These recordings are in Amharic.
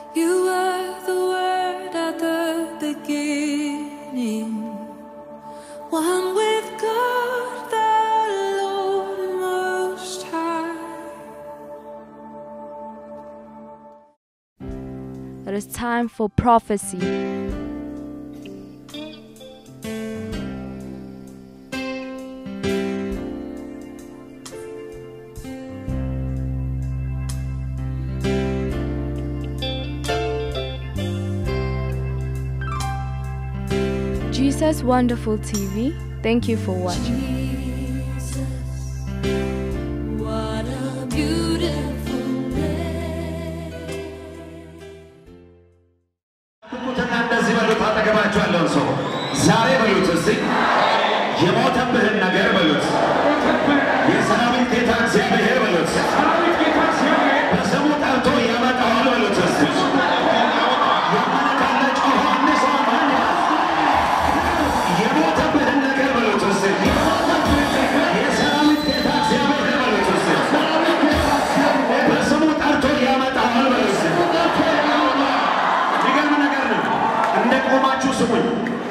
You were the word at the beginning, one with God the Lord Most High. It is time for prophecy. Jesus Wonderful TV, thank you for watching. Jesus, what a beautiful day. ቁጥና እንደዚህ በሉት አጠገባችሁ ያለው ሰው ዛሬ በሉት እስቲ የሞተብህን ነገር በሉት የሰራዊት ጌታ እግዚአብሔር በሉት በስሙ ጠርቶ ያመጣዋል በሉት እስቲ ያመጣለ ጮኻንስ ማን የሞተብህን ነገር በሉት እስቲ የሰራዊት ጌታ እግዚአብሔር በሉት እስቲ በስሙ ጠርቶ ያመጣዋል በሉት እንደ ቆማችሁ ስሙኝ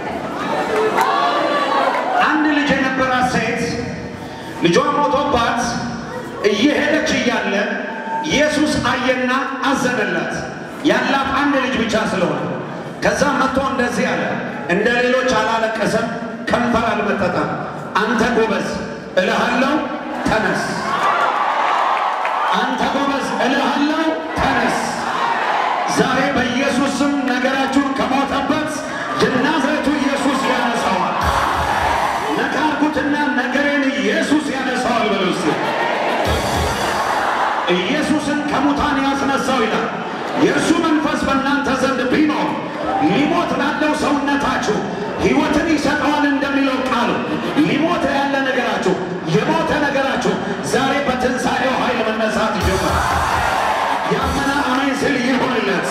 አንድ ልጅ የነበራት ሴት ልጇ ሞቶባት እየሄደች እያለ ኢየሱስ አየና አዘነላት ያላት አንድ ልጅ ብቻ ስለሆነ ከዛ መጥቶ እንደዚህ አለ እንደ ሌሎች አላለቀሰም ከንፈር አልመጠጠም አንተ ጎበዝ እልሃለሁ ተነስ አንተ ጎበዝ እልሃለሁ ተነስ ዛሬ በኢየሱስ ስም ነገራችሁን ከሞተበት የናዝሬቱ ኢየሱስ ያነሳዋል ነካርኩትና ነገሬን ኢየሱስ ያነሳዋል በሉስ ኢየሱስን ከሙታን ያስነሳው ይላል የእርሱ መንፈስ በእናንተ ዘንድ ቢኖር ሊሞት ላለው ሰውነታችሁ ሕይወትን ይሰጠዋል እንደሚለው ቃሉ ሊሞት ያለ ነገራችሁ የሞተ ነገራችሁ ዛሬ በትንሣኤው ኃይል መነሳት ይጀምራል ያመነ አሜን ሲል ይሁንለት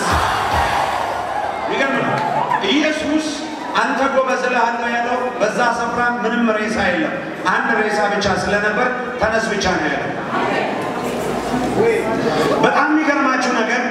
ይገርማል ኢየሱስ አንተ ጎበዝ እልሃለሁ ያለው በዛ ስፍራ ምንም ሬሳ የለም አንድ ሬሳ ብቻ ስለነበር ተነስ ብቻ ነው ያለው በጣም የሚገርማችሁ ነገር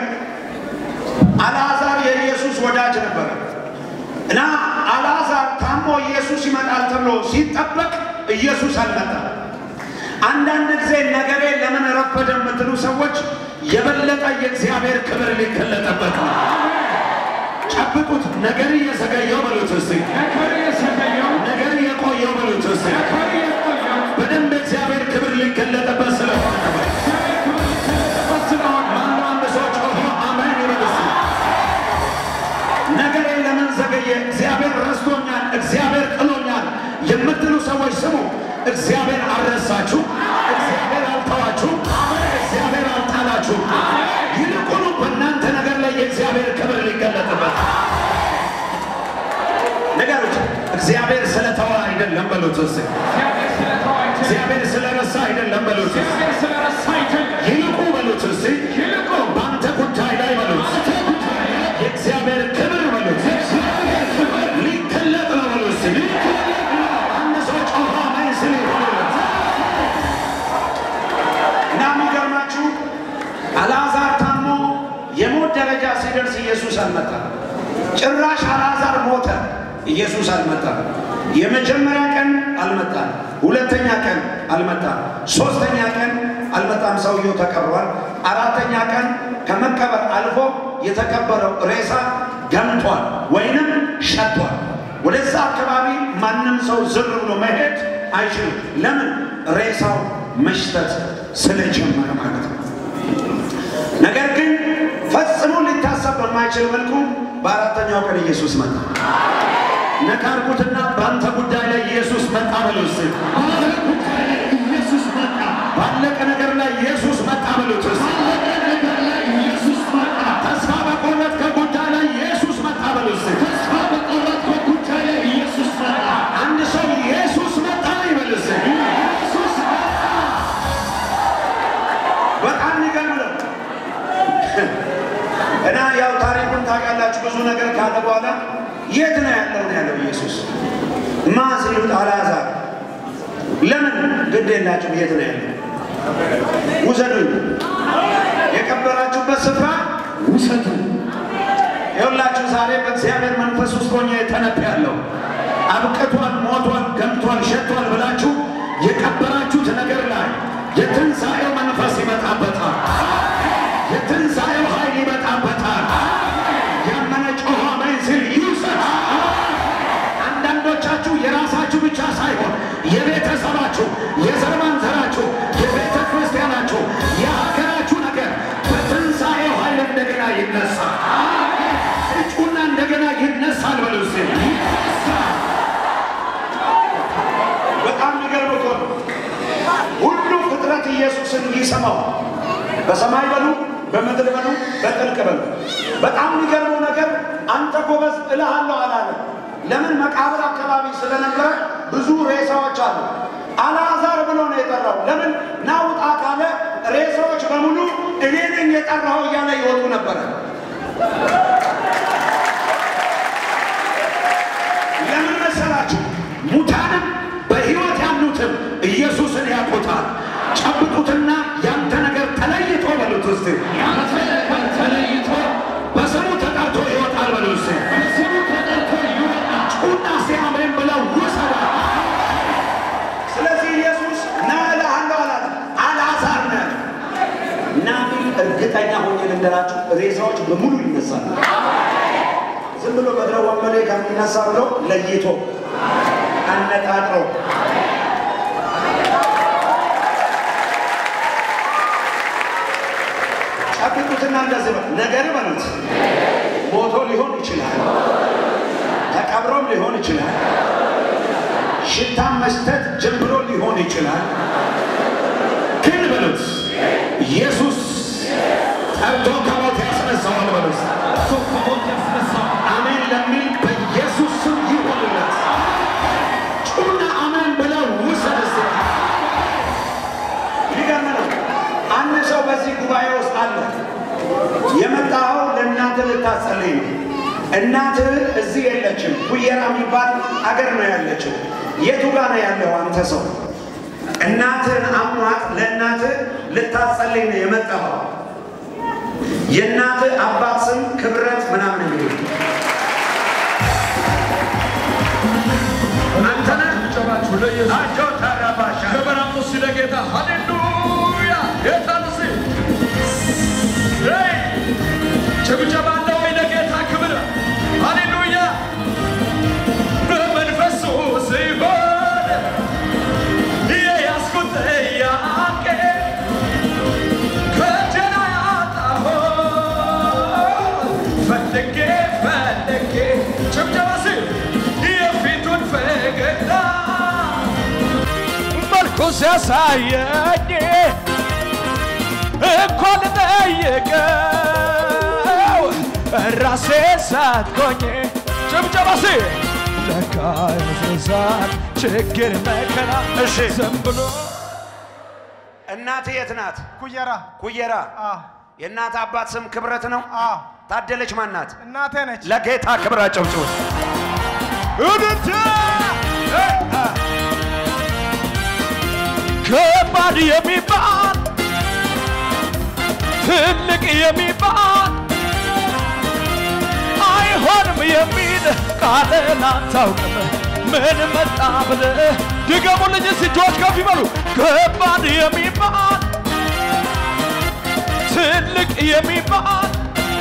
አልዓዛር የኢየሱስ ወዳጅ ነበር እና አልዓዛር ታሞ ኢየሱስ ይመጣል ተብሎ ሲጠበቅ ኢየሱስ አልመጣም አንዳንድ ጊዜ ነገሬ ለምን ረፈደ የምትሉ ሰዎች የበለጠ የእግዚአብሔር ክብር ሊገለጥበት ነው ጨብጡት ነገር እየዘገየው በሉት እስቲ ነገር የቆየው በሉት እስቲ በደንብ እግዚአብሔር ክብር ሊገለጥበት ስለሆነ ማንዋንድ ሰዎች አሜን ይበልስ ነገሬ ለምን ዘገየ እግዚአብሔር ረስቶኛል እግዚአብሔር ጥሎኛል የምትሉ ሰዎች ስሙ እግዚአብሔር አልረሳችሁ እግዚአብሔር አልተዋችሁ እግዚአብሔር አልጣላችሁ ይልቁኑ በእናንተ ነገር ላይ የእግዚአብሔር ክብር ሊገለጥበት ነገሮች እግዚአብሔር ስለተዋ አይደለም በሉት እስቲ እግዚአብሔር ስለረሳ አይደለም በሉት ይልቁ በሉት እስቲ በአንተ ጉዳይ ላይ በሉት የእግዚአብሔር ክብር በሉት ሊገለጥ ነው በሉት አንድ ሰው ጮኸ አሜን ሲል ይሁንለት እና የሚገርማችሁ አልዓዛር ታሞ የሞት ደረጃ ሲደርስ ኢየሱስ አልመጣም ጭራሽ አልዓዛር ሞተ ኢየሱስ አልመጣም የመጀመሪያ ቀን አልመጣም ሁለተኛ ቀን አልመጣም ሶስተኛ ቀን አልመጣም ሰውየው ተቀብሯል አራተኛ ቀን ከመቀበር አልፎ የተቀበረው ሬሳ ገምቷል ወይንም ሸቷል ወደዛ አካባቢ ማንም ሰው ዝም ብሎ መሄድ አይችልም ለምን ሬሳው መሽተት ስለጀመረ ማለት ነው ነገር ግን ፈጽሞ ሊታሰብ በማይችል መልኩ በአራተኛው ቀን ኢየሱስ መጣ ነካርኩትና በአንተ ጉዳይ ላይ ኢየሱስ መጣ በሉት ኢየሱስ መጣ ባለቀ ነገር ላይ ኢየሱስ መጣ በሉት ተስፋ በቆረጥከ ጉዳይ ላይ ኢየሱስ መጣ በሉት ተስፋ በቆረጥከ ጉዳይ ላይ ኢየሱስ መጣ አንድ ሰው ኢየሱስ መጣ ይበልስ ኢየሱስ መጣ በጣም ይገርማል እና ያው ታሪኩን ታውቃላችሁ ብዙ ነገር ካለ በኋላ የት ነው ያለው ኢየሱስ ማዝሉት አልዓዛር ለምን ግድ የላችሁ የት ነው ያለው ውሰዱኝ የቀበራችሁበት ስፍራ ውሰዱ ውስጥ ሆኜ ተነብያለሁ። አብቅቷል፣ ሞቷል፣ ገምቷል፣ ሸቷል ብላችሁ የቀበራችሁት ነገር ላይ የትንሣኤው መንፈስ ይመጣበታል። የትንሣኤው ኃይል ይመጣበታል። ያመነ ጮኸ አሜን ሲል ይውሰድ። አንዳንዶቻችሁ የራሳችሁ ብቻ ሳይሆን የቤተሰባችሁ፣ የዘር ማንዘራችሁ፣ የቤተ ክርስቲያናችሁ፣ የሀገራችሁ ነገር በትንሣኤው ኃይል እንደገና ይነሳል። እጩና እንደገና ይነሳል በሉ እስቲ። በጣም የሚገርም እኮ ነው። ሁሉ ፍጥረት ኢየሱስን ይሰማው። በሰማይ በሉ፣ በምድር በሉ፣ በጥልቅ በሉ። በጣም የሚገርመው ነገር አንተ ጎበዝ እልሃለሁ አላለም። ለምን? መቃብር አካባቢ ስለነበረ ብዙ ሬሳዎች አሉ። አልዓዛር ብሎ ነው የጠራው። ለምን? ናውጣ ካለ ሬሳዎች በሙሉ እኔ ነኝ የጠራው እያለ ይወጡ ነበረ። ለምን መሰላችሁ? ሙታንም በሕይወት ያሉትም ኢየሱስን ያውቁታል። ጨብጡትና ያንተ ነገር ተለይቶ በሉት እስቲ። ያንተ ነገር ተለይቶ በስሙ ተጠርቶ ይወጣል በሉት እስቲ። በስሙ ተጠርቶ ይወጣል። ጩና ሲያምረን ብለው ውሰዳ። ስለዚህ ኢየሱስ ና እልሃለሁ አላለም። አልዓዛር ነህ እና እርግጠኛ ሆኜ ልንገራችሁ ሬሳዎች በሙሉ ይነሳሉ። ዝም ብሎ በድረ ወንበዴ ከሚነሳ ብሎ ለይቶ አነጣጥሮ ጨብጡትና እንደዚህ ነው ነገር በሉት። ሞቶ ሊሆን ይችላል፣ ተቀብሮም ሊሆን ይችላል፣ ሽታም መስጠት ጀምሮ ሊሆን ይችላል። ግን በሉት ኢየሱስ ጠርቶ ከሞት ያስነሳዋል በሉት። አሜን ለሚል በኢየሱስ ስም ይሆንለት። ጩና አሜን ብለው ውሰድ እስቲ። ሊገርም ነው። አንድ ሰው በዚህ ጉባኤ ውስጥ አለ። የመጣኸው ለእናንተ ልታጸልይ ነው። እናትህ እዚህ የለችም። ኩየራ የሚባል አገር ነው ያለችው። የቱ ጋር ነው ያለው አንተ ሰው? እናትህን አሟት ለእናትህ ልታጸልይ ነው የመጣኸው። የእናትህ አባት ስም ክብረት ምናምን እንግዲህ አንተ ነህ። ጨባችሁ ለኢየሱስ አጆ ታራባሻ ከበራሙ ስለጌታ ሃሌሉያ የታንስ ጭብጨባ አለ ወይ ለጌታ ክብር? ሃሌሉያ በመንፈሱ ሲሆን የያዝኩት ጥያቄ ከእጄ ላይ አጣሁ ፈልጌ ፈልጌ ጭብጨባ ሲል የፊቱን ፈገግታ መልኩ ሲያሳየኝ እኮ ልጠይቀው ራሴ ሳትኮኝ ጭብጨባ ሲል ለካ ያዘዛል ችግር መከራ ዝም ብሎ። እናትህ የት ናት? ኩየራ። ኩየራ። የእናት አባት ስም ክብረት ነው። ታደለች ማን ናት? እናቴ ነች። ለጌታ ክብር አጨብጭቡ። ከባድ የሚባል ትልቅ የሚባል አይሆንም የሚል ቃልን አታውቅም። ምን መጣ ብለህ ድገሙልኝ እስቲ እጆች ከፍ ይበሉ። ከባድ የሚባል ትልቅ የሚባል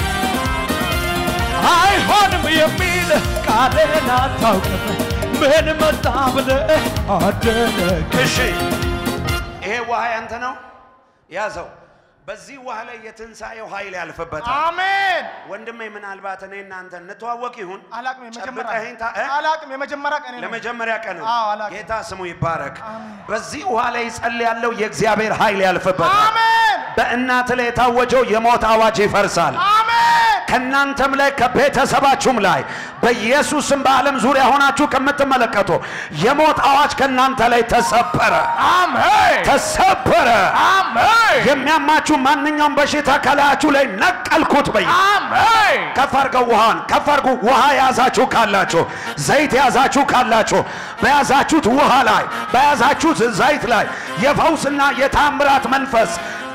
አይሆንም የሚል ቃልን አታውቅም። ምን መጣ ብለህ አደነቅ። እሺ ይሄ ውሃ ያንተ ነው፣ ያዘው። በዚህ ውሃ ላይ የትንሣኤው ኃይል ያልፈበታል። አሜን። ወንድሜ ምናልባት እኔ እናንተ እንተዋወቅ ይሁን አላቅም። የመጀመሪያ ቀን ነው። ለመጀመሪያ ቀን ጌታ ስሙ ይባረክ። በዚህ ውሃ ላይ ጸልያለሁ፣ የእግዚአብሔር ኃይል ያልፈበታል። አሜን። በእናንተ ላይ የታወጀው የሞት አዋጅ ይፈርሳል። አሜን። ከናንተም ላይ ከቤተሰባችሁም ላይ በኢየሱስም በዓለም ዙሪያ ሆናችሁ ከምትመለከቱ የሞት አዋጅ ከናንተ ላይ ተሰበረ። አሜን። ተሰበረ። አሜን። የሚያማችሁ ማንኛውም በሽታ ከላያችሁ ላይ ነቀልኩት በይ። አሜን። ከፍ አድርገው ውሃን ከፍ አድርጉ። ውሃ ያዛችሁ ካላችሁ፣ ዘይት ያዛችሁ ካላችሁ በያዛችሁት ውሃ ላይ በያዛችሁት ዘይት ላይ የፈውስና የታምራት መንፈስ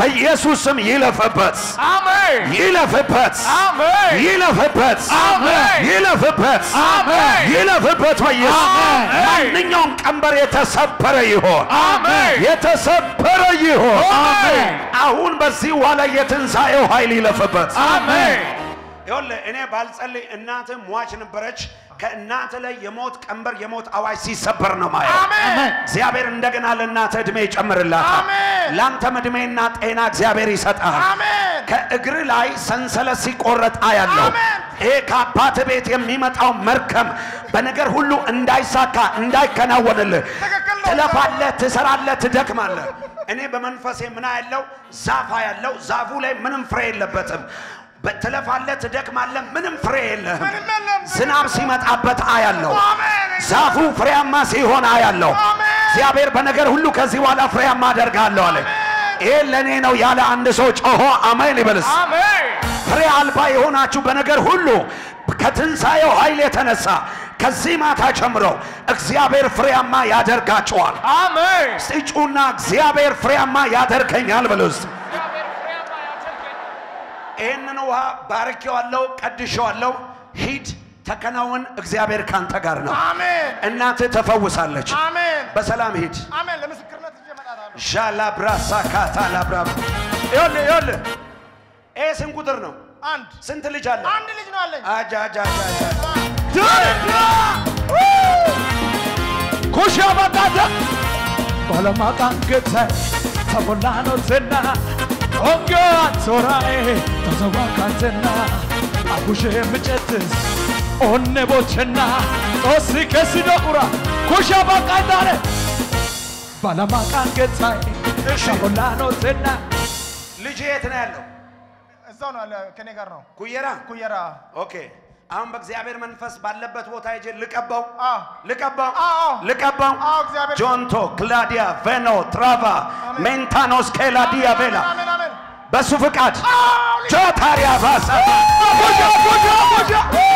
በኢየሱስ ስም ይለፈበት አሜን ይለፈበት አሜን ይለፈበት አሜን ይለፈበት አሜን ይለፈበት በኢየሱስ አሜን ማንኛውም ቀንበር የተሰበረ ይሆን አሜን የተሰበረ ይሆን አሜን አሁን በዚህ ዋላ የትንሣኤው ኃይል ይለፈበት አሜን ይኸውልህ እኔ ባልጸልይ እናት ሟች ነበረች ከእናት ላይ የሞት ቀንበር የሞት አዋጅ ሲሰበር ነው ማለት አሜን እግዚአብሔር እንደገና ለእናት እድሜ ይጨምርላታል አሜን ላንተ እድሜና ጤና እግዚአብሔር ይሰጣል አሜን ከእግር ላይ ሰንሰለት ሲቆረጥ አያለው አሜን ይሄ ከአባት ቤት የሚመጣው መርከም በነገር ሁሉ እንዳይሳካ እንዳይከናወንልህ ትለፋለህ ትሰራለህ ትደክማለህ እኔ በመንፈሴ ምን ያለው ዛፍ ያለው ዛፉ ላይ ምንም ፍሬ የለበትም በትለፋለህ ትደክማለህ ምንም ፍሬ የለህም ዝናብ ሲመጣበት አያለው ዛፉ ፍሬያማ ሲሆን አያለው እግዚአብሔር በነገር ሁሉ ከዚህ በኋላ ፍሬያማ አደርጋለሁ አለ ይሄ ለኔ ነው ያለ አንድ ሰው ጮሆ አሜን ይበልስ አሜን ፍሬ አልባ የሆናችሁ በነገር ሁሉ ከትንሣኤው ኃይል የተነሳ ከዚህ ማታ ጀምሮ እግዚአብሔር ፍሬያማ ያደርጋችኋል አሜን ሲጩና እግዚአብሔር ፍሬያማ ያደርገኛል በሉስ ይሄንን ውሃ ባርኬዋለሁ ቀድሼዋለሁ ሂድ ተከናወን እግዚአብሔር ካንተ ጋር ነው አሜን እናት ተፈውሳለች አሜን በሰላም ሂድ አሜን ለምስክርነት እየመጣታለሁ ሻላ ብራሳ ካታላ ብራም ይኸውልህ ይሄ ስንት ቁጥር ነው አንድ ስንት ልጅ አለ አንድ ልጅ ነው አለኝ አጃ ኩሻ ባታታ ባለማቃን ገታ ተሞላኖ ዘና ኦንጋ ሶራኤ ተዘዋካተና አቡሼ ምጨትስ ኦነ ቦቸና ኦስ ከሲዶራ ኩሻ ባቃታረ ባለማቃን ገታ ተሞላኖ ዘና ልጅ የት ነው ያለው እዛው ነው ከኔ ጋር ነው ኩየራ ኦኬ አሁን በእግዚአብሔር መንፈስ ባለበት ቦታ ሄጄ ልቀባው እግዚአብሔር ጆንቶ ክላዲያ ቬኖ ትራቫ ሜንታኖስ ኬላዲያ ቬላ በሱ ፍቃድ ጆታሪያ ባሳ ቦጃ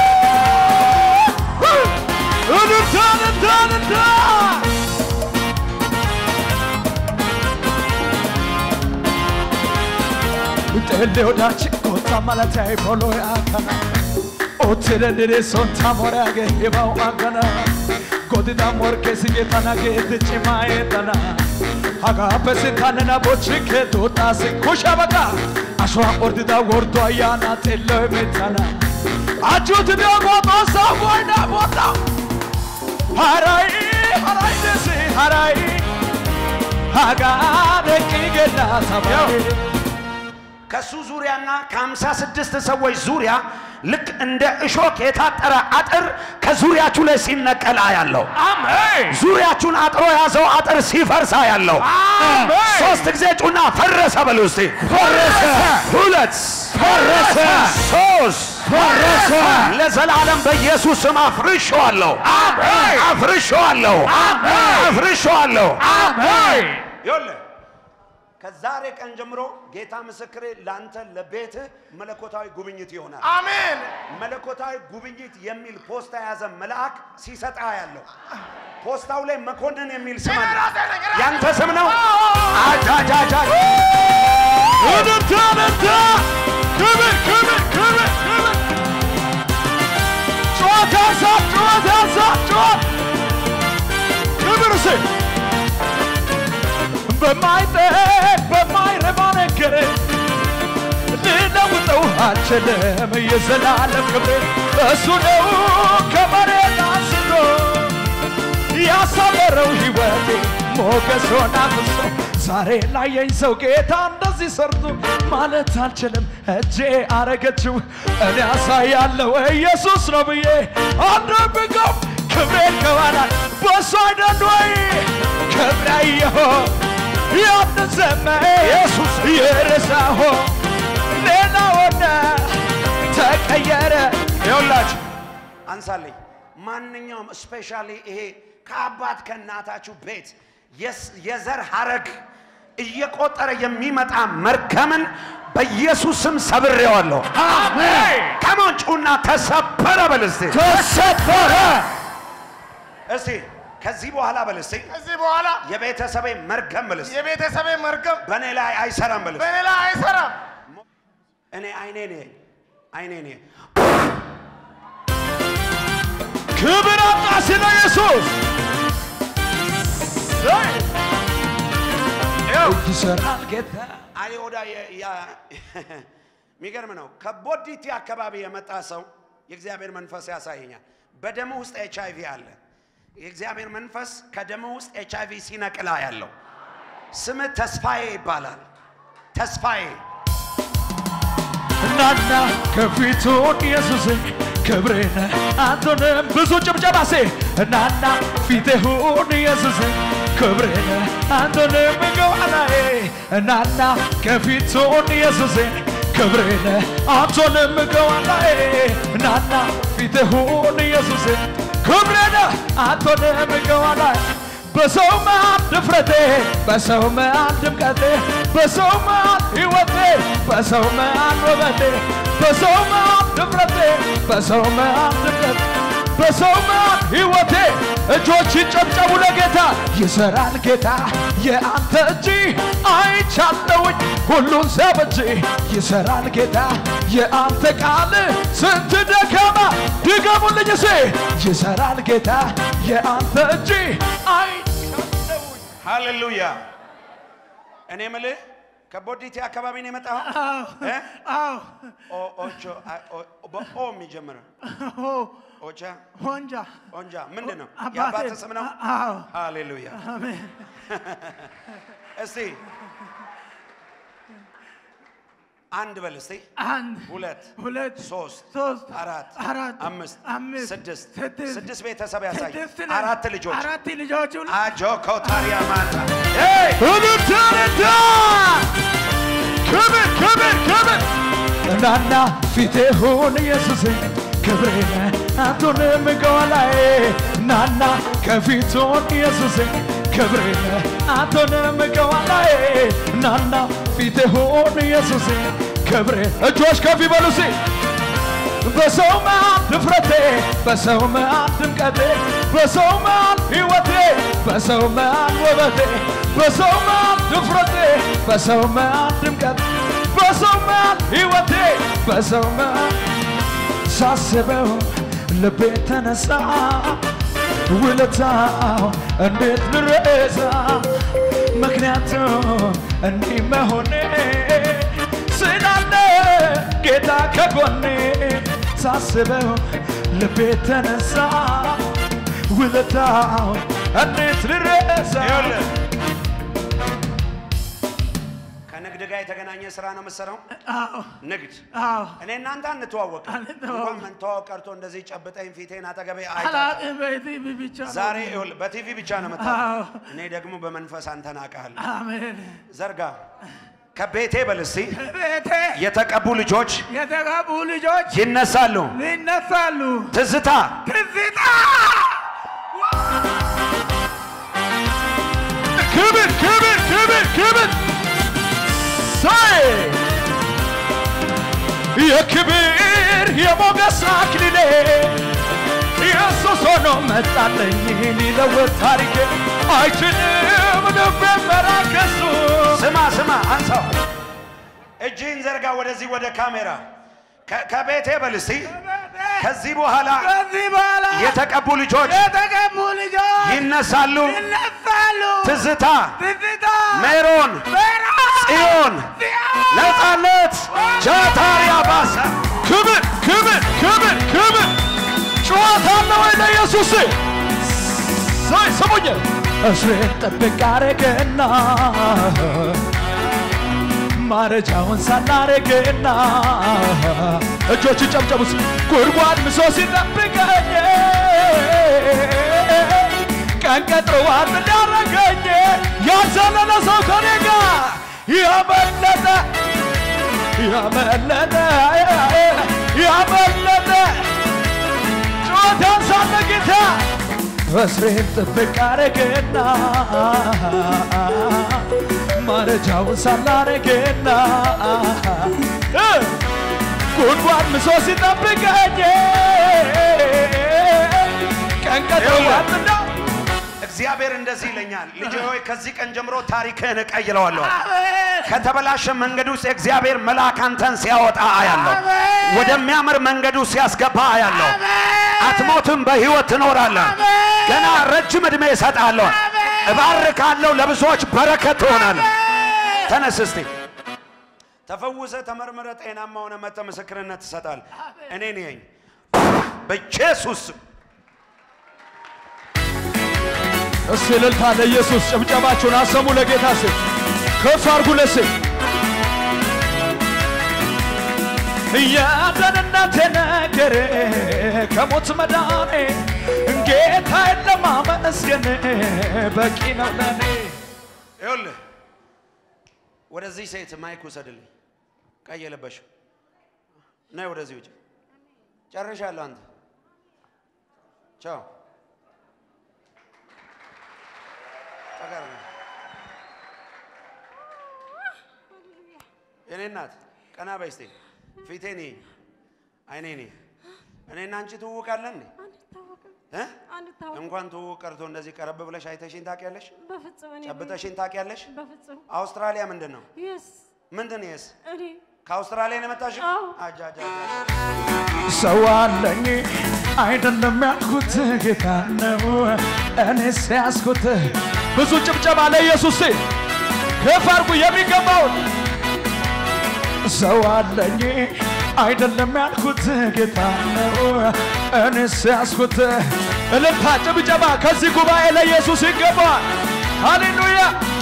Leodaci cotta malatai polo akana Otelendere sonta morage ebau akana Godida morke sigetana ge tichimaetana Haga pesitana bochike dota se kushabaka Ashwa ordida gordo ayana tello metana Ajut de godo saboina bota Harai desi harai Haga de kigena sabai ከሱ ዙሪያና ከ56 ሰዎች ዙሪያ ልክ እንደ እሾክ የታጠረ አጥር ከዙሪያችሁ ላይ ሲነቀል አያለው አሜን ዙሪያችሁን አጥሮ ያዘው አጥር ሲፈርስ አያለው አሜን ሶስት ጊዜ ጩና ፈረሰ በሉ እስቲ ፈረሰ ሁለት ፈረሰ ሶስት ፈረሰ ለዘላለም በኢየሱስ ስም አፍርሼዋለሁ አሜን አፍርሼዋለሁ አሜን አፍርሼዋለሁ አሜን ይኸውልህ ከዛሬ ቀን ጀምሮ ጌታ ምስክሬ ላንተ ለቤት መለኮታዊ ጉብኝት ይሆናል አሜን መለኮታዊ ጉብኝት የሚል ፖስታ ያዘ መልአክ ሲሰጣ ያለው ፖስታው ላይ መኮንን የሚል ስም አለ ያንተ ስም ነው አጃጃጃ ወደታነታ ክብር ጮታሳ ክብር ሲ በማይረባ ነገር ልለውጠው አልችልም የዘላለም ክብር እሱ ነው ከመሬት አንስቶ ያሳመረው ሕይወቴ ሞገሱን አፍሶ ዛሬ ላየኝ ሰው ጌታ እንደዚህ ሰርቶ ማለት አልችልም እጄ አረገችው እኔ አሳያለሁ ኢየሱስ ነው ብዬ አንደብቀው ክብሬ ከዋናል በሱ አይደል ወይ ክብሬየሆ ያንዘመ ኢየሱስ ይረሳሆ ሌላ ወደ ተቀየረ ይውላችሁ አንሳለኝ ማንኛውም ስፔሻሊ ይሄ ከአባት ከእናታችሁ ቤት የዘር ሐረግ እየቆጠረ የሚመጣ መርከምን በኢየሱስ ስም ሰብሬዋለሁ አሜን ከሞንጩና ተሰበረ በልስቲ ተሰበረ እስቲ ከዚህ በኋላ በልስ ከዚህ በኋላ የቤተሰቤ መርገም በልስ የቤተሰቤ መርገም በኔ ላይ አይሰራም በልስ በኔ ላይ አይሰራም እኔ አይኔ ነኝ ክብር አምጣ ለኢየሱስ ይሰራል ጌታ አይሁዳ ሚገርም ነው ከቦዲቲ አካባቢ የመጣ ሰው የእግዚአብሔር መንፈስ ያሳየኛል በደሙ ውስጥ ኤችአይቪ አለ የእግዚአብሔር መንፈስ ከደሙ ውስጥ ኤችአይቪ ሲነቅላ ያለው ስም ተስፋዬ ይባላል ተስፋዬ እናና ከፊቱ ኢየሱስ ክብሬነ አንተንም ብዙ ጭብጨባሴ እናና ፊቴሁን ኢየሱስ ክብሬነ አንተንም ገዋናዬ እናና ከፊቱ ኢየሱስ ክብሬነ አንተንም ገዋናዬ እናና ፊቴሁን ኢየሱስ ክብሬነ አንተንም ገዋናዬ በሰው ማን ድፍረቴ በሰው ማን ድምቀቴ በሰው ማን ሕይወቴ በሰው ማን ውበቴ በሰው ማን ድፍረቴ በሰው ማን ድምቀቴ በሰው ማን ሕይወቴ እጆች ይጨብጨቡ ለጌታ ይሰራል ጌታ የአንተ እጅ አይቻለውኝ ሁሉን ሰብቼ ይሰራል ጌታ የአንተ ቃል ስንት ደካማ ድገሙልኝ እሴ ይሰራል ጌታ የአንተ እጅ አይቻለውኝ ሃሌሉያ እኔ ምልህ ከቦዲቲ አካባቢ ነው የመጣው ኦቾ በኦ የሚጀምረው ኦቻ ኦንጃ ምንድነው የአባት ስም ነው ሃሌሉያ አሜን እስቲ አንድ በል እስቲ ሁለት ሶስት አራት አምስት ስድስት ቤተሰብ ያሳይ አራት ልጆች አጆ ኮታሪያ ማታ ሁሉታንታ ክብር እናና ፊቴሁን ኢየሱስ ክብሬነ አንተንም ገዋናዬ እናና ከፊቱን ኢየሱስ ክብሬነ አንተንም ገዋናዬ እናና ፊቴሁን ኢየሱስ ክብሬ እጆች ከፍ ይበሉሲ በሰው ማን ድፍረቴ በሰው ማን ድምቀቴ በሰው ማን ሕይወቴ በሰው ማን ውበቴ በሰው ማን ድፍረቴ በሰው ማን ድምቀቴ በሰው ማን ሕይወቴ በሰው ማን ሳስበው ልቤ ተነሳ ውለታው እንዴት ልረሳ ምክንያቱም እንዲህ መሆኔ ስላለ ጌታ ከጎኔ ሳስበው ልቤ ተነሳ ውለታው እንዴት ልረሳ ከንግድ ጋር የተገናኘ ስራ ነው መሰረው ንግድ እኔ እናንተ አንተዋወቅም እንኳን መንተዋወቅ ቀርቶ እንደዚህ ጨብጠኝ ፊቴን አጠገቤ አይታ ዛሬ በቲቪ ብቻ ነው መጣ እኔ ደግሞ በመንፈስ አንተን አውቃለሁ አሜን ዘርጋ ከቤቴ በልስቲ የተቀቡ ልጆች ይነሳሉ ትዝታ ክብር ሳይ የክብር የሞገስ አክሊሌ ኢየሱስ ሆኖ መጣለኝ ሊለውጥ ታሪኬ አይችልም ልቤ መራከሱ ስማ አንሳው እጅህን ዘርጋ ወደዚህ ወደ ካሜራ ከቤቴ በልስቲ ከዚህ በኋላ የተቀቡ ልጆች ይነሳሉ ትዝታ ሜሮን ጽዮን ነፃነት ጃታሪያ ባሳ ክብር ጨዋታ ነው ለኢየሱስ ሳይ ሰሙኝ እስሬን ጠብቅ አረገና ማረጃውን ሳላረገና እጆች ጨብጨቡስ ጉድጓድ ምሶ ሲጠብቀኝ ቀን ቀጥሮ አንድ ያረገኝ ያዘለለ ሰው ከኔ ጋር ያመለጠ ጨዋታን ሳለ ጌታ እስሬን ጥብቅ አረገና ማረጃውን ሳላረገና ጉድጓድ ምሶ ሲጠብቀኝ ቀን ቀጥሮ ያጥና እግዚአብሔር እንደዚህ ይለኛል ልጄ ሆይ ከዚህ ቀን ጀምሮ ታሪክህን እቀይረዋለሁ ከተበላሸ መንገድ ውስጥ እግዚአብሔር መልአክ አንተን ሲያወጣ አያለሁ ወደሚያምር መንገድ ውስጥ ሲያስገባ አያለሁ አትሞትም በህይወት ትኖራለህ ገና ረጅም እድሜ እሰጣለሁ እባርካለሁ ለብዙዎች በረከት ትሆናለህ ተነስ እስቲ ተፈውሰ ተመርመረ ጤናማ ሆነ መተ ምስክርነት ትሰጣለህ እኔ ነኝ በኢየሱስ እስቲ እልልታ ለኢየሱስ ጭብጨባችሁን አሰሙ ለጌታ ስም ከፍ አድርጉ ለስም ያዳነናቴ ነገር ከሞት መዳኔ ጌታዬን ለማመስገን በቂ ነው ለኔ ይኸውልህ ወደዚህ ሴት ማይክ ውሰድልኝ ቀይ የለበሽው ነይ ወደዚህ ውጭ ጨርሻለሁ አንተ ቻው ተጋር የኔ እናት ቀና በይ እስቲ ፊቴኒ አይኔኒ እኔና አንቺ ትውቃለን እንኳን ትውቀርቶ እንደዚህ ቀረብ ብለሽ አይተሽኝ ታውቂያለሽ በፍጹም እኔ ጨብጠሽኝ ታውቂያለሽ በፍጹም አውስትራሊያ ምንድነው yes ምንድነው yes እኔ ከአውስትራሊያ ነው የመጣሽው አጃጃ ሰው አለኝ አይደለም ያልኩት ጌታ ነው እኔስ ያስኩት ብዙ ጭብጨባ ለኢየሱስ ከፍ አድርጉ የሚገባው ሰው አለኝ አይደለም ያልኩት ጌታ ነው እኔስ ያስኩት እልልታ ጭብጨባ ከዚህ ጉባኤ ለኢየሱስ ይገባል ሃሌሉያ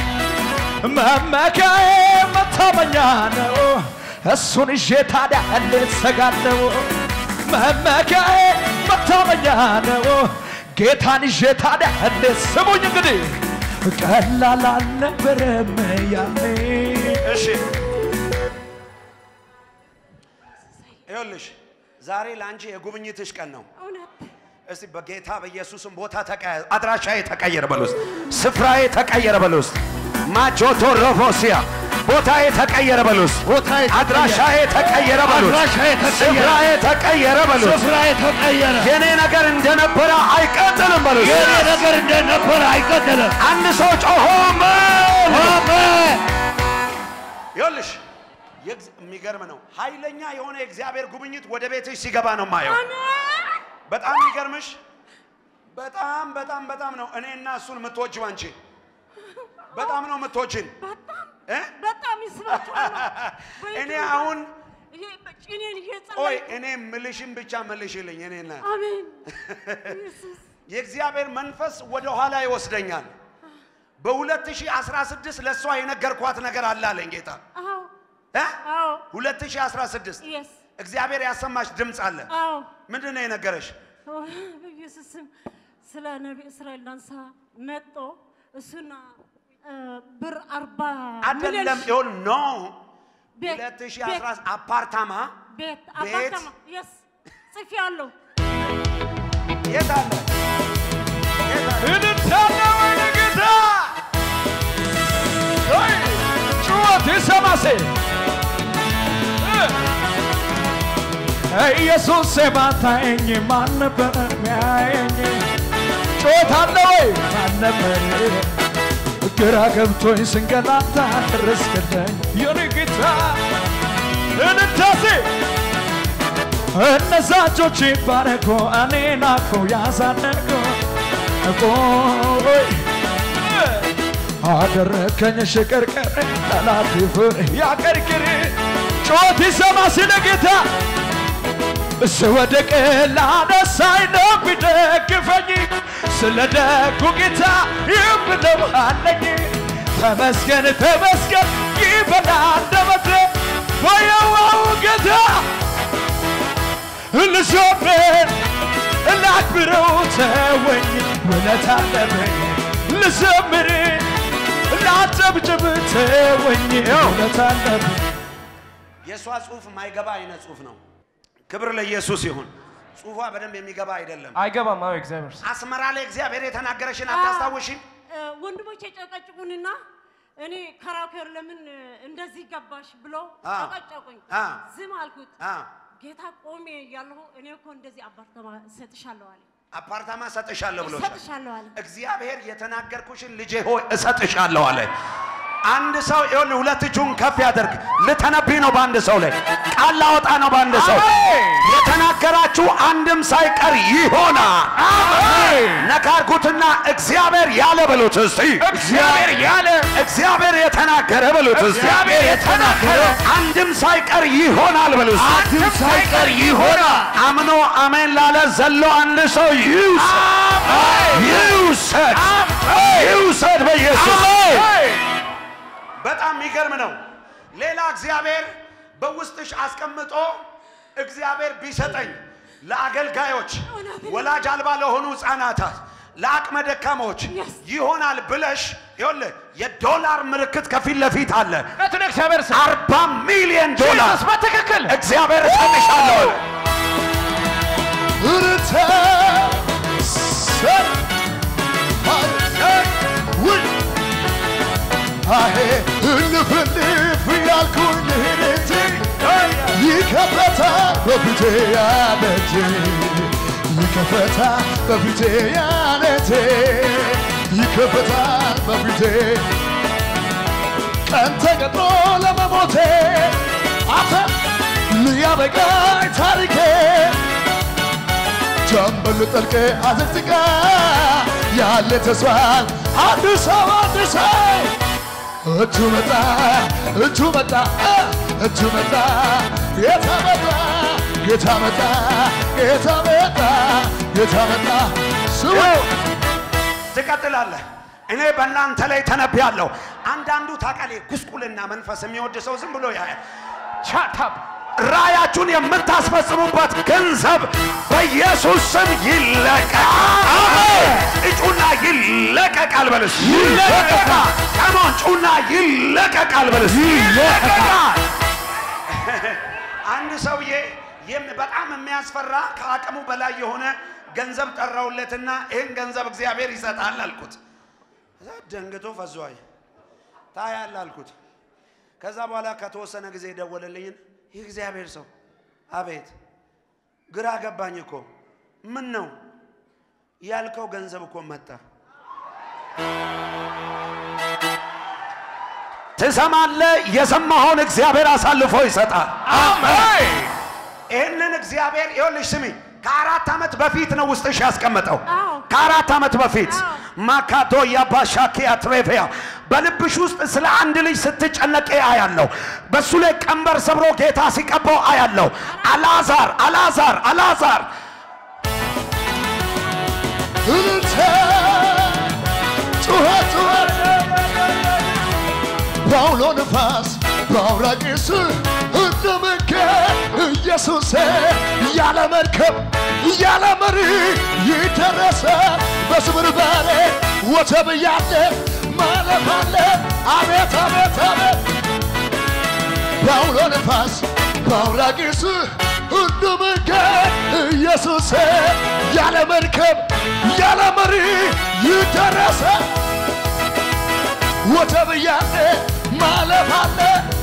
መመካዬ መታመኛ ነው እሱን ይዤ ታዲያ እንዴት ሰጋለሁ መመካዬ መታመኛ ነው ጌታን ይዤ ታዲያ እንዴት ስሙኝ እንግዲህ ቀላል አልነበረም ያኔ እሺ ይኸውልሽ ዛሬ ላንቺ የጉብኝትሽ ቀን ነው እስቲ በጌታ በኢየሱስም ቦታ ተቀየረ አድራሻዬ ተቀየረ በሉስ ስፍራዬ ተቀየረ በሉስ ማጆቶ ሮፎሲያ ቦታዬ ተቀየረ በሉስ አድራሻዬ ተቀየረ በሉስ ስፍራዬ ተቀየረ በሉስ ስፍራዬ ተቀየረ የኔ ነገር እንደነበረ አይቀጥልም በሉስ የኔ ነገር እንደነበረ አይቀጥልም አንድ ሰው ጮሆ አሜን ይኸውልሽ የሚገርም ነው ኃይለኛ የሆነ የእግዚአብሔር ጉብኝት ወደ ቤትሽ ሲገባ ነው ማየው በጣም ይገርምሽ በጣም ነው እኔና እሱን የምትወጂው አንቺ በጣም ነው የምትወጂን በጣም ይስባችኋል እኔ አሁን እኔን እየጸለይኩ ኦይ እኔ ምልሽን ብቻ መልሽልኝ እኔና አሜን ኢየሱስ የእግዚአብሔር መንፈስ ወደ ኋላ ይወስደኛል በ2016 ለሷ የነገርኳት ነገር አለ አለኝ ጌታ አዎ 2016 yes እግዚአብሔር ያሰማሽ ድምጽ አለ አዎ ምንድነው የነገረሽ በኢየሱስ ስም ስለ ነብይ እስራኤል ዳንሳ መጥቶ እሱና ብር 40 አይደለም ይሁን ኖ 2016 አፓርታማ ቤት yes ጽፌያለሁ የት አለ እንታና ወደ ጌታ ወይ ጩኸት ይሰማሴ ኢየሱስ ባታየኝ ማን ነበር የሚያየኝ ጩኸት አለ ወይ ማን ነበር ግራ ገብቶኝ ስንገላታ ደረስክልኝ የኔ ጌታ እንታሴ እነዛ እጆች ባረኮ እኔን አቅፎ ያሳደጎ ቆይ አደረከኝ ሽቅርቅር ጠላት ይፍር ያቀርቅር ጩኸት ይሰማ ስለ ጌታ ስወድቅ ላነሳኝ ነው ቢደግፈኝ ስለ ደጉ ጌታ ይብለው አለኝ ተመስገን ተመስገን ይበላ አንደበቴ በየዋው ጌታ ልዘምር ላክብረው ተወኝ ውለታ አለብኝ ልዘምር ላጨብጭብ ተወኝ ውለታ አለብኝ የሷ ጽሁፍ ማይገባ አይነት ጽሁፍ ነው ክብር ለኢየሱስ ይሁን ጽሁፏ በደንብ የሚገባ አይደለም አይገባም አዎ እግዚአብሔር አስመራ ላይ እግዚአብሔር የተናገረሽን አታስታውሺም ወንድሞቼ ጨቀጭቁንና እኔ ከራከር ለምን እንደዚህ ገባሽ ብሎ ጨቀጨቁኝ ዝም አልኩት ጌታ ቆሜ ያለው እኔ እኮ እንደዚህ አባርተማ ሰጥሻለሁ አለ አፓርታማ ሰጥሻለሁ ብሎሻል ሰጥሻለሁ አለ እግዚአብሔር የተናገርኩሽን ልጄ ሆይ እሰጥሻለሁ አለ አንድ ሰው ይሁን ሁለት እጁን ከፍ ያደርግ ለተነብይ ነው ባንድ ሰው ላይ ቃል ላወጣ ነው ባንድ ሰው የተናገራችሁ አንድም ሳይቀር ይሆናል አሜን ነካርኩትና እግዚአብሔር ያለ በሉት እስቲ እግዚአብሔር የተናገረ በሉት እስቲ እግዚአብሔር የተናገረ አንድም ሳይቀር ይሆናል በሉት አንድም ሳይቀር ይሆናል አምኖ አሜን ላለ ዘሎ አንድ ሰው ይውሰድ በኢየሱስ በጣም ይገርም ነው ሌላ እግዚአብሔር በውስጥሽ አስቀምጦ እግዚአብሔር ቢሰጠኝ ለአገልጋዮች ወላጅ አልባ ለሆኑ ህፃናት ለአቅመ ደካሞች ይሆናል ብለሽ ይወለ የዶላር ምልክት ከፊት ለፊት አለ እግዚአብሔር 40 ሚሊዮን ዶላር በትክክል እግዚአብሔር ሰጥሻለሁ እንፍልፍ ያልኩኝ ልሄድ ይከፈታል በፊቴ ያለቴ ይከፈታል በፊቴ ያለቴ ይከፈታል በፊቴ ቀን ተቀጥሮ ለመሞቴ አፈ ሊያበቃኝ ታሪኬ ጀንበል ጠልቄ አዘግዝቃ ያለ ተስፋን አንድ ሰው እጁ መጣ ጌታ መጣ ስሙ ትቀጥላለህ እኔ በእናንተ ላይ ተነብያለሁ አንዳንዱ ታቀሌ ጉስቁልና መንፈስ የሚወድ ሰው ዝም ብሎ ያያል ቻታብ ራያችሁን የምታስፈጽሙበት ገንዘብ በኢየሱስ ስም ይለቀቃል አሜን እጩና ይለቀቃል በለስ ይለቀቃል ከሞን ጩና ይለቀቃል በለስ ይለቀቃል አንድ ሰውዬ በጣም የሚያስፈራ ከአቅሙ በላይ የሆነ ገንዘብ ጠራውለትና ይሄን ገንዘብ እግዚአብሔር ይሰጣል አልኩት ደንግጦ ፈዟይ ታያል አልኩት ከዛ በኋላ ከተወሰነ ጊዜ ደወለልኝ የእግዚአብሔር ሰው አቤት ግራ ገባኝ እኮ ምን ነው ያልከው ገንዘብ እኮ መጣ ትሰማለህ የሰማኸውን እግዚአብሔር አሳልፎ ይሰጣል አሜን ይሄንን እግዚአብሔር ይኸውልሽ ስሚ ከ4 ዓመት በፊት ነው ውስጥሽ ያስቀመጠው ከ4 ዓመት በፊት ማካቶ ያባሻኪያ ትሬቪያ በልብሽ ውስጥ ስለ አንድ ልጅ ስትጨነቂ አያለው በሱ ላይ ቀንበር ሰብሮ ጌታ ሲቀባው አያለው አላዛር ጩኸት ባውሎ ንፋስ ባውራቂስ እንደምከ ኢየሱስ ያለ መርከብ ያለ መሪ ይደረሰ በስብርባሬ ወተብ ያለ ማለፍ አለ አቤት ባውሎ ንፋስ ባውራቂስ እንደምከ ኢየሱስ ያለ መርከብ ያለ መሪ ይደረሰ ወተብ ያለ ማለፍ አለ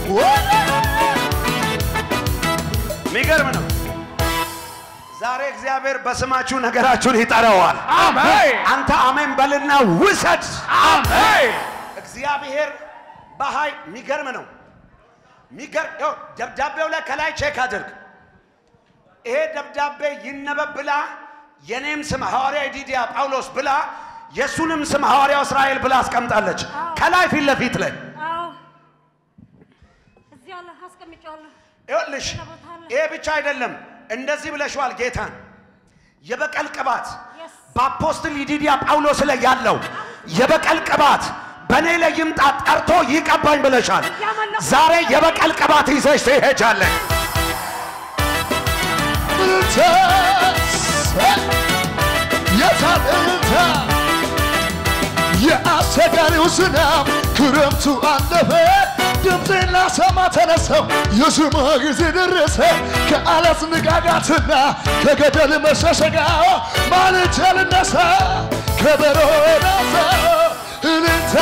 ሚገርም ነው ዛሬ እግዚአብሔር በስማችሁ ነገራችሁን ይጠራዋል አሜን አንተ አሜን በልና ውሰድ አሜን እግዚአብሔር በኃይል ሚገርም ነው ደብዳቤው ላይ ከላይ ቼክ አድርግ ይሄ ደብዳቤ ይነበብ ብላ የኔም ስም ሐዋርያ ዲዲያ ጳውሎስ ብላ የሱንም ስም ሐዋርያው እስራኤል ብላ አስቀምጣለች ከላይ ፊት ለፊት ላይ እዚህ አለ አስቀምጫለሁ ይኸውልሽ ይሄ ብቻ አይደለም እንደዚህ ብለሽዋል ጌታን የበቀል ቅባት በአፖስትል ዲዲያ ጳውሎስ ላይ ያለው የበቀል ቅባት በኔ ላይ ይምጣ ጠርቶ ይቀባኝ ብለሻል ዛሬ የበቀል ቅባት ይዘሽ ትሄጃለሽ የታደልታ የአስቸጋሪው ዝናብ ክረምቱ አለፈ ድምፄን ላሰማ ተነሳው የስማ ጊዜ ደረሰ ከአለት ንጋጋትና ከገደል መሸሸጋ ማልጄ ልነሳ ከበሮ ናሳ እልልታ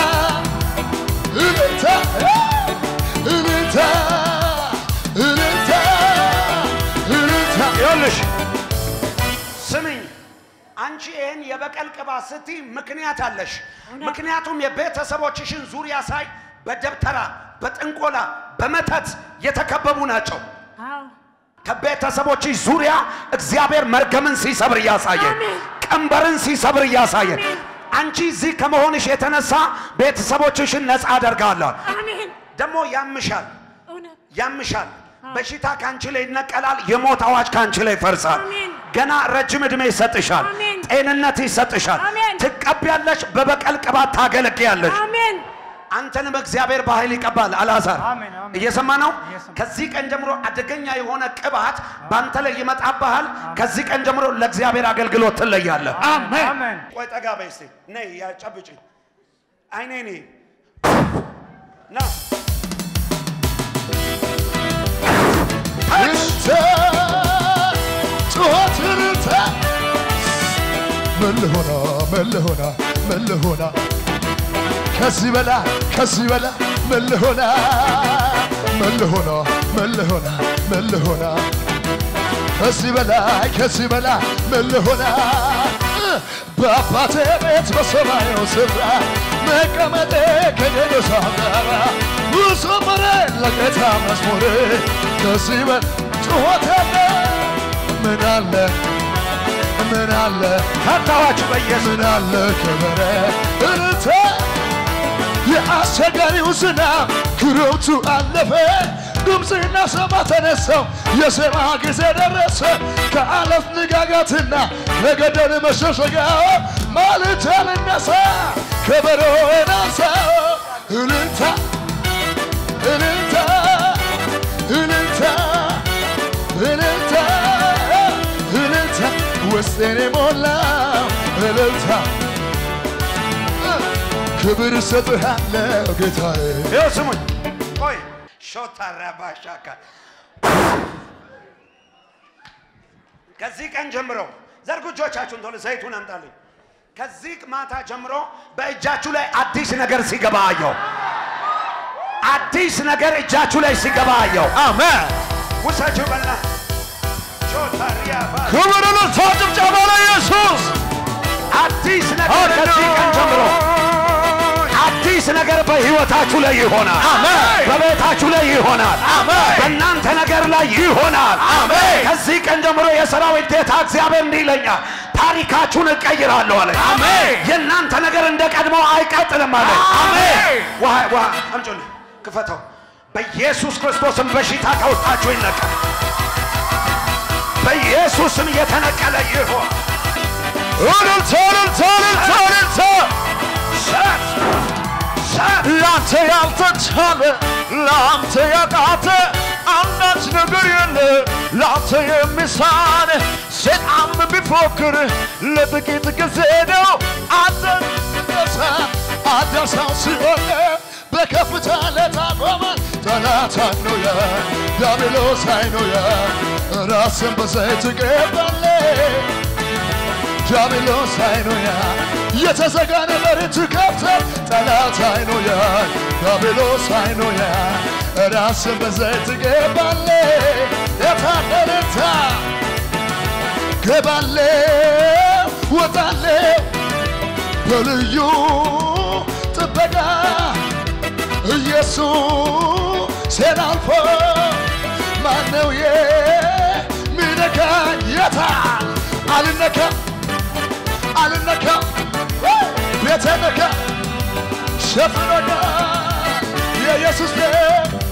ይኸውልሽ ስሚኝ አንቺ ይሄን የበቀል ቅባት ስትይ ምክንያት አለሽ። ምክንያቱም የቤተሰቦችሽን ዙሪያ ሳይ በደብተራ በጥንቆላ በመተት የተከበቡ ናቸው። አዎ ከቤተሰቦችሽ ዙሪያ እግዚአብሔር መርገምን ሲሰብር ያሳየ ቀንበርን ሲሰብር ያሳየ አንቺ እዚህ ከመሆንሽ የተነሳ ቤተሰቦችሽን ነፃ አደርጋለሁ። አሜን ደግሞ ያምሻል እውነት ያምሻል በሽታ ካንቺ ላይ ይነቀላል። የሞት አዋጅ ካንቺ ላይ ይፈርሳል። አሜን ገና ረጅም ዕድሜ ይሰጥሻል። አሜን ጤንነት ይሰጥሻል። አሜን ትቀበያለሽ። በበቀል ቅባት ታገለግያለሽ። አሜን አንተንም እግዚአብሔር በኃይል ይቀባል። አልዓዛር አሜን አሜን እየሰማ ነው። ከዚህ ቀን ጀምሮ አደገኛ የሆነ ቅባት ባንተ ላይ ይመጣብሃል። ከዚህ ቀን ጀምሮ ለእግዚአብሔር አገልግሎት ትለያለህ። አሜን አሜን ቆይ ጠጋ በይ እስቲ ነይ ያጨብጭ አይኔ ነይ ና እንተ ጩኸትንተ መልሆና ከዚህ በላ መልሆና ከዚህ በላ መልሆና በአባቴ ቤት በሰማዩ ስፍራ መቀመጤ ከገደሳ ጋራ ውስመረ ለጌታ መዝሙር ከዚህ በላ ጩኸቴ ምን አለ ታታዋች በኢየሱስ ምን አለ ከበረ እንተ የአስቸጋሪው ዝናብ ክረምቱ አለፈ ድምፅና ሰማ ተነሳው የሰማ ጊዜ ደረሰ ከአለፍ ንጋጋትና ለገደል መሸሸጊያ ማልታ ልነሳ ከበሮ ናሳ እልልታ ውስጤን የሞላው እልልታ ክብር እሰጥሃለሁ ጌታዬ። ይኸው ስሙኝ ቆይ ሾታራ ባሻካ ከዚህ ቀን ጀምሮ ዘርጉ እጆቻችሁን ቶሎ ዘይቱን አምጣልኝ። ከዚህ ማታ ጀምሮ በእጃችሁ ላይ አዲስ ነገር ሲገባ አየሁ። አዲስ ነገር እጃችሁ ላይ ሲገባ አየሁ። አሜን ውሰጁ በላ ሾታሪያ ባ ክብር ለታጭብጨባ ለኢየሱስ አዲስ ነገር ከዚህ ቀን ጀምሮ አዲስ ነገር በህይወታችሁ ላይ ይሆናል። አሜን በቤታችሁ ላይ ይሆናል። አሜን በእናንተ ነገር ላይ ይሆናል። አሜን ከዚህ ቀን ጀምሮ የሰራዊት ጌታ እግዚአብሔር እንዲህ ይለኛል፣ ታሪካችሁን እቀይራለሁ አለ። አሜን የእናንተ ነገር እንደ ቀድሞ አይቀጥልም አለ። አሜን ውሃ አምጪልኝ፣ ክፈተው። በኢየሱስ ክርስቶስም በሽታ ከውስጣችሁ ይነቀል። በኢየሱስም የተነቀለ ይሆን። እልልታ ላንተ ያልተቻለ ላንተ ያቃተ አንዳች ነገር የለ ላንተ የሚሳን ሰይጣን ቢፎክር ለጥቂት ጊዜ ነው አንተን አዳሳው ሲሆን በከፍታ ለታቆማል ጠላት አይኖያ ዲያብሎስ አይኖያ ራስን በዘይት ቀባለ ዲያብሎስ አይኖያ የተዘጋ ነገር ትከፍተ ጠላት አይኖያ ዲያብሎስ አይኖያ ራስን በዘይት ቀባለ የታደለታ ገባለ ወጣለ በልዩ ጥበቃ ኢየሱስ አልፎ ማነው የሚነካኝ የታል አልነካም ቤተነካ ሸፍነካ የኢየሱስ